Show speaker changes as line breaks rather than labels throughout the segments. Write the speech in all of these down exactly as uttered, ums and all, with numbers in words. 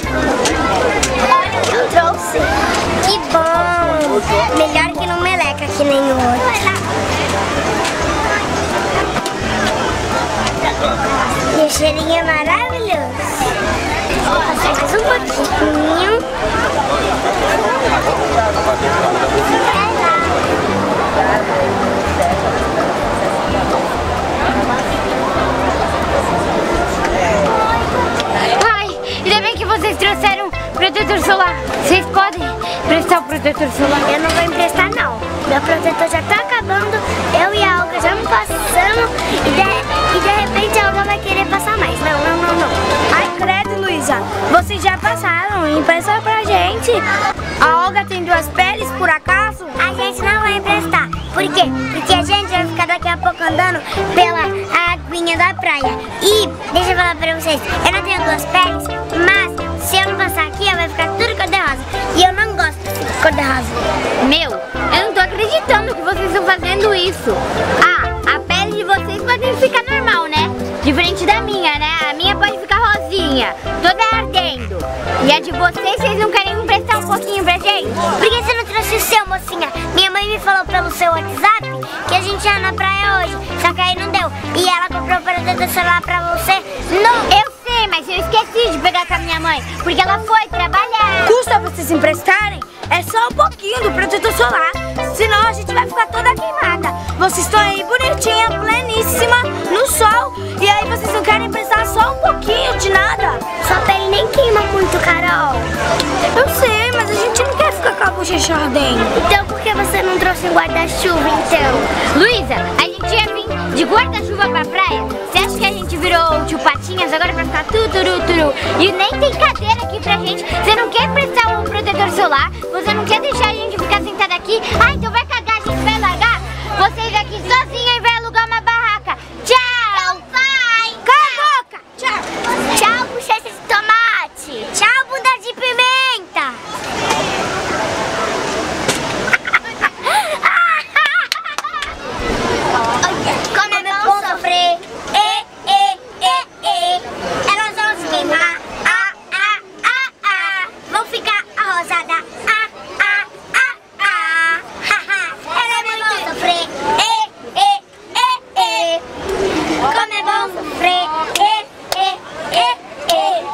Eu trouxe. Que bom. Melhor que não meleca que nem o outro. E o cheirinho é maravilhoso. Vou passar mais um pouquinho.
Ai, ainda bem que vocês trouxeram protetor solar. Vocês podem prestar o protetor solar?
Eu não vou emprestar não. Meu protetor já tá acabando. Eu e a Olga já não passamos. E de, e de repente a Olga vai querer passar mais. Não, não, não, não.
Ai, credo, Luísa. Vocês já passaram. Empresta pra gente. A Olga tem duas peles, por acaso?
A gente não vai emprestar. Por quê? Porque a gente vai ficar daqui a pouco andando pela aguinha da praia. E, deixa eu falar pra vocês, eu não tenho duas peles, mas se eu não passar aqui, vai ficar tudo cor-de-rosa. E eu não gosto de cor-de-rosa.
Meu, eu não tô acreditando que vocês estão fazendo isso. Ah, a pele de vocês pode ficar normal, né? Diferente da minha, né? A minha pode ficar rosinha, toda ardendo. E a de vocês, vocês não querem emprestar um pouquinho pra gente?
Por que você não trouxe o seu, mocinha? Minha mãe me falou pelo seu WhatsApp que a gente ia na praia hoje, só que aí não deu. E ela comprou o protetor solar pra você. Não!
Eu sei, mas eu esqueci de pegar com a minha mãe, porque ela foi trabalhar.
Custa vocês emprestarem? É só um pouquinho do protetor solar, senão a gente vai ficar toda queimada. Vocês estão aí bonitinha, pleníssima, no sol, e aí vocês não querem emprestar só um pouquinho de nada?
Sua pele nem queima muito, Carol.
Eu sei, mas a gente não quer ficar com a bochecha ardendo.
Então por que você não trouxe um guarda-chuva, então?
Luísa, a gente ia vir de guarda-chuva pra praia. Você acha que a gente virou tio Patinhas agora pra ficar tudo, turu, turu? E nem tem cadeira aqui pra gente. Você não quer prestar um protetor solar? Você não quer deixar a gente ficar sentada aqui? Ah, então vai cagar, a gente vai largar vocês aqui sozinha e vai alugar uma barraca. Tchau!
Pai!
Cala a boca!
Tchau! Tchau, bochecha de tomate! Tchau, bunda de pimenta! Como é bom sofrer! E, e, e, e! Elas vão se queimar! Ah, ah, ah, ah! Vão ficar arrosadas! Ah, ah, ah, ah! Ela é muito sofrer! E, e, e, e! Como é bom sofrer! E, e, e, e!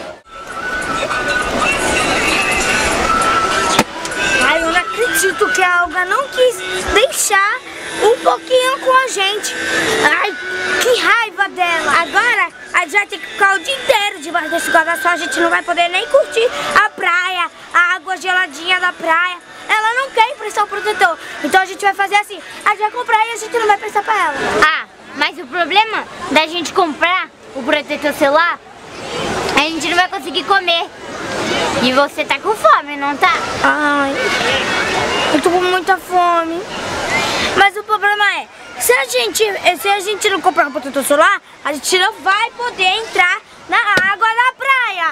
Ai, eu não acredito que a Olga não quis deixar um pouquinho com a gente. Ai, que raiva dela. Agora a gente vai ter que ficar o dia inteiro debaixo desse guarda-sol. A gente não vai poder nem curtir a praia, a água geladinha da praia. Ela não quer emprestar o protetor. Então a gente vai fazer assim, a gente vai comprar e a gente não vai prestar pra ela.
Ah, mas o problema da gente comprar o protetor solar, a gente não vai conseguir comer. E você tá com fome, não tá?
Ai, eu tô com muita fome. Mas o problema é, se a gente, se a gente não comprar um protetor solar, a gente não vai poder entrar na água da praia.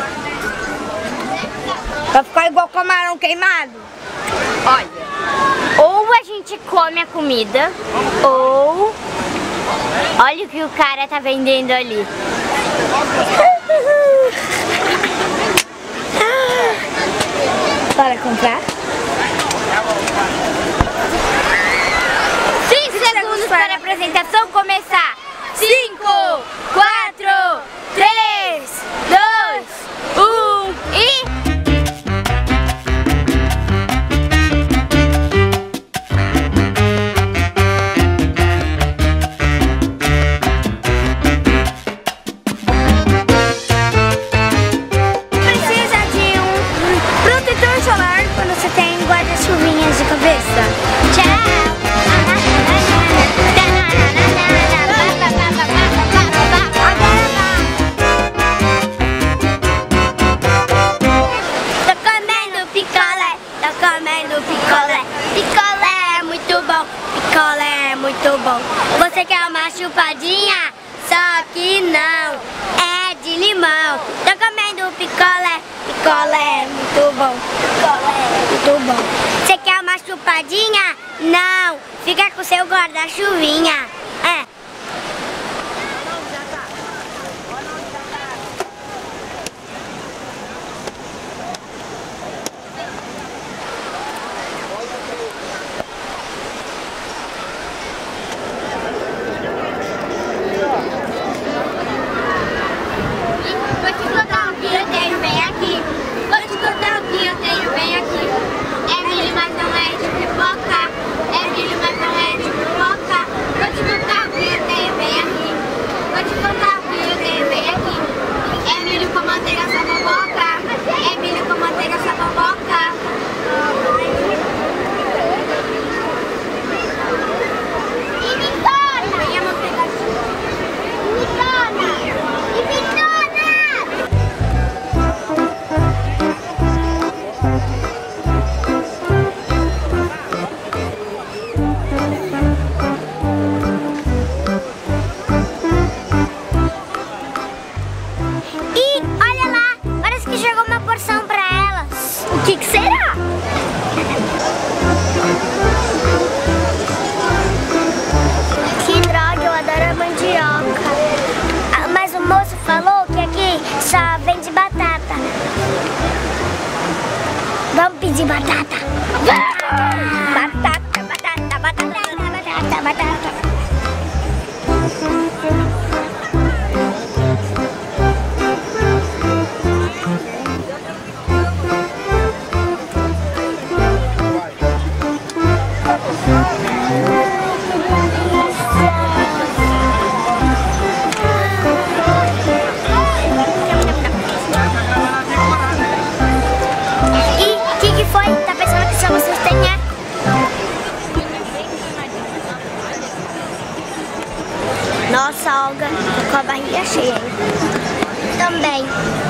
Vai ficar igual camarão queimado.
Olha, ou a gente come a comida, ou... Olha o que o cara tá vendendo ali.
Bora comprar?
Cinco segundos para a apresentação começar. Cinco, quatro, três, dois, um e...
Chuvinhas de cabeça. Tchau! Tô comendo picolé, tô comendo picolé. Picolé é muito bom, picolé é muito bom. Você quer uma chupadinha? Só que não, é de limão. Tô comendo picolé, picolé é muito bom, picolé é muito bom. Você quer uma chupadinha? Não, fica com seu guarda-chuvinha. É. de batata.
Batata, batata, batata, batata, batata.
Nossa, Olga, tô com a barriga cheia. Também.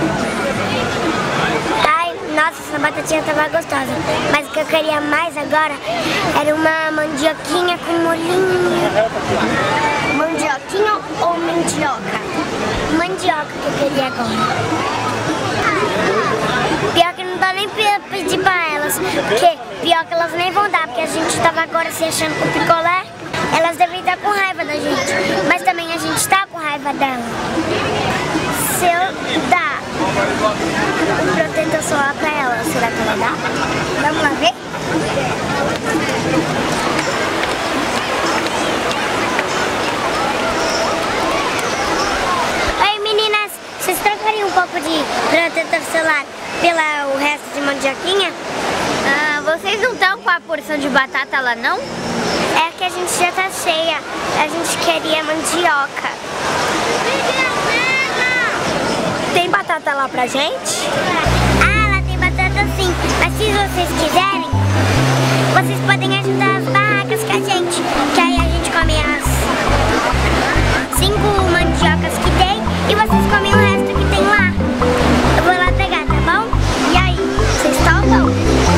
Ai, nossa, essa batatinha tava gostosa. Mas o que eu queria mais agora era uma mandioquinha com molinho.
Mandioquinha ou mandioca?
Mandioca que eu queria agora. Pior que não dá nem pra pedir pra elas. Porque pior que elas nem vão dar, porque a gente tava agora se achando com picolé. Elas devem estar com raiva da gente, mas também a gente está com raiva dela. Se eu dar um protetor solar pra ela, será que ela dá? Vamos lá ver? Oi meninas, vocês trocariam um pouco de protetor solar pelo resto de mandioquinha?
Ah, vocês não estão com a porção de batata lá não?
É que a gente já tá cheia, a gente queria mandioca.
Tem batata lá pra gente?
Ah, lá tem batata sim, mas se vocês quiserem, vocês podem ajudar as barracas com a gente, que aí a gente come as cinco mandiocas que tem e vocês comem o resto que tem lá. Eu vou lá pegar, tá bom? E aí, vocês topam?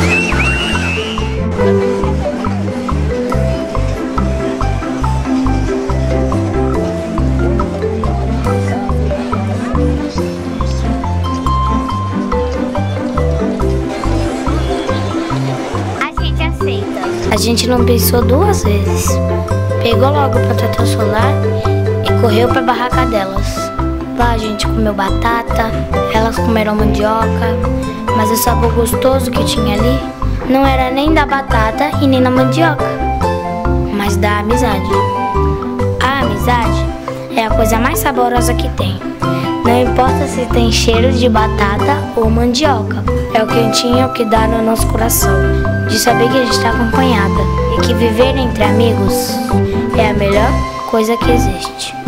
A gente não pensou duas vezes. Pegou logo o protetor solar e correu para a barraca delas. Lá a gente comeu batata, elas comeram mandioca, mas o sabor gostoso que tinha ali não era nem da batata e nem da mandioca, mas da amizade. A amizade é a coisa mais saborosa que tem. Não importa se tem cheiro de batata ou mandioca, é o quentinho que dá no nosso coração, de saber que a gente está acompanhada e que viver entre amigos é a melhor coisa que existe.